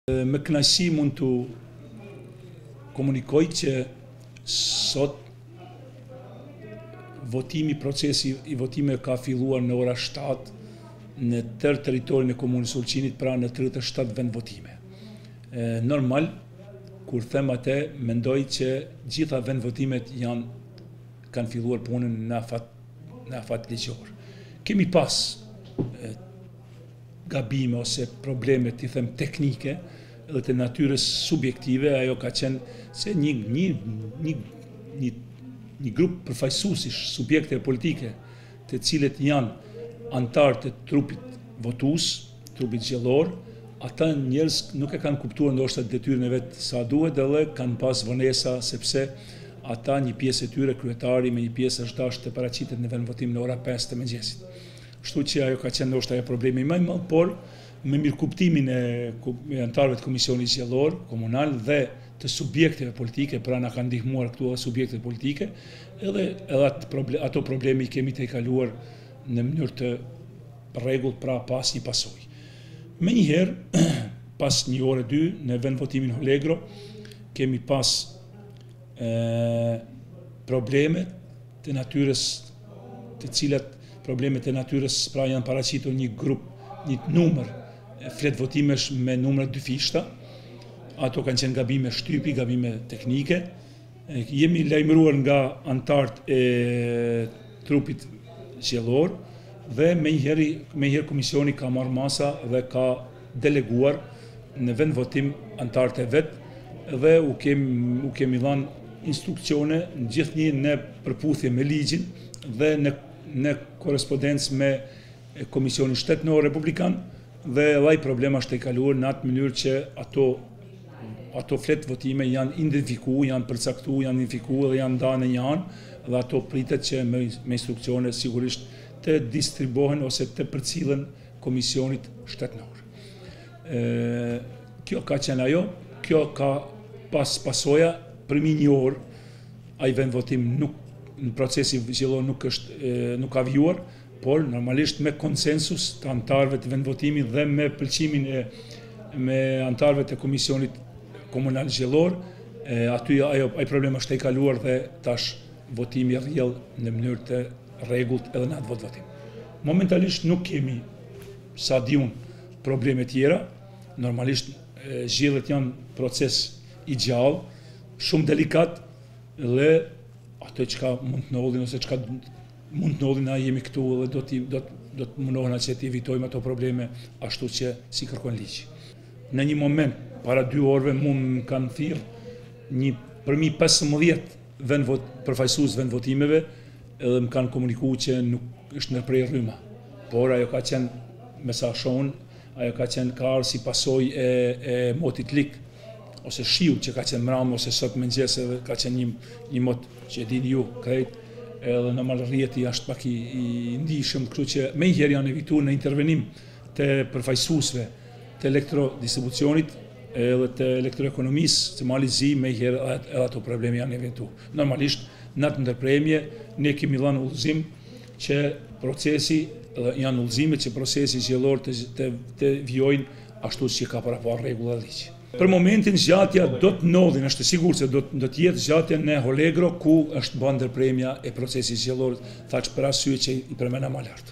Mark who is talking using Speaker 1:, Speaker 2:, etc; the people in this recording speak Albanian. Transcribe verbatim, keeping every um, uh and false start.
Speaker 1: Me kënaqësi mund të komunikoj që sot votimi, procesi i votimeve ka filluar në ora shtatë në tërë territorin e komunës Ulqinit, pra në tridhjetë e shtatë vend votime. E, normal, kur them atë, mendoj që gjitha vend votimet janë kanë filluar punën në afat në afat ligjor. Kemi pas e, gabime ose probleme, të them, teknike dhe të natyrës subjektive. Ajo ka qenë se një, një, një, një, një grup përfaqësuesish subjekte politike të cilët janë antarë të trupit votues, trupit zgjedhor, ata njerëz nuk e kanë kuptuar ndoshta detyrën e vet sa duhet dhe kanë pas vonesa sepse ata një pjesë e tyre, kryetari me një pjesë është dashur të paraqitet në vend votim në ora pesë të mëngjesit. Kështu që ajo ka qenë ndoshta ajo problemi më i madh, por me mirëkuptimin e antarëve të Komisionit Zgjedhor Komunal dhe të subjekteve politike, pra na kanë ndihmuar këtu edhe subjektet politike, edhe edhe problem, ato problemi kemi të kaluar në mënyrë të rregullt, pra pas një pasojë. Menjëherë, pas një ore dy në vend votimin Holegro, kemi pas e, probleme të natyrës të cilat problemet e natyrës, pra janë paraqitur një grup, një numër flet votimesh me numra dy fishta. Ato kanë qenë gabime shtypi, gabime teknike. E, jemi lajmëruar nga antarët e trupit zgjedhor dhe menjëherë menjëherë komisioni ka marrë masa dhe ka deleguar në vend votim antarët e vet dhe u kemi u kemi dhënë instruksione gjithnjë në përputhje me ligjin dhe në në korrespondencë me Komisionin Shtetëror Republikan, dhe ai problem është i kaluar në atë mënyrë që ato ato flet votime janë identifikuar, janë përcaktuar, janë identifikuar dhe janë ndarë në një anë dhe ato pritet që me, me instruksione sigurisht të distribuohen ose të përcillen Komisionit Shtetëror. Ë, kjo ka qenë ajo, kjo ka pas pasoja për një orë, ai vend votim nuk në procesi zgjedhor nuk është e, nuk ka vjuar, por normalisht me konsensus të antarëve të vendvotimit dhe me pëlqimin e me antarëve të Komisionit Komunal Zgjedhor, e, aty ajo ai problem është i kaluar dhe tash votimi rrjedh në mënyrë të rregullt edhe në atë vot votim. Momentalisht nuk kemi, sa di unë, probleme tjera. Normalisht e, zgjedhjet janë proces i gjallë, shumë delikat dhe ato çka mund të ndodhin ose çka mund të ndodhin, na jemi këtu dhe do të do të do të mundohena që të evitojmë ato probleme ashtu që si kërkon ligji. Në një moment para dy orëve mund më kanë thirrë një përmi pesëmbëdhjetë vend vot përfaqësues vend votimeve edhe më kanë komunikuar që nuk është ndërprer rryma. Por ajo ka qenë me sa shohun, ajo ka qenë ka ardhur si pasojë e, e motit lik ose shiu që ka qenë mram ose sot mëngjes edhe ka qenë një një mot që e dini ju krejt, edhe në malërrjeti është pak i, i ndihshëm, kështu që menjëherë janë evituar në intervenim të përfaqësuesve të elektrodistribucionit edhe të elektroekonomisë të Malit Zi, menjëherë edhe ato probleme janë evituar. Normalisht në atë ndërpremje ne kemi dhënë udhëzim që procesi dhe janë udhëzime që procesi zgjedhor të, të, të vijojnë ashtu si ka parapar rregulla dhe ligj. Për momentin zgjatja do të ndodhin, është sigurt se do të jetë zgjatja në Holegro ku është bërë ndërpremja e procesit zgjedhor, thaç për arsye që i përmenda më lart.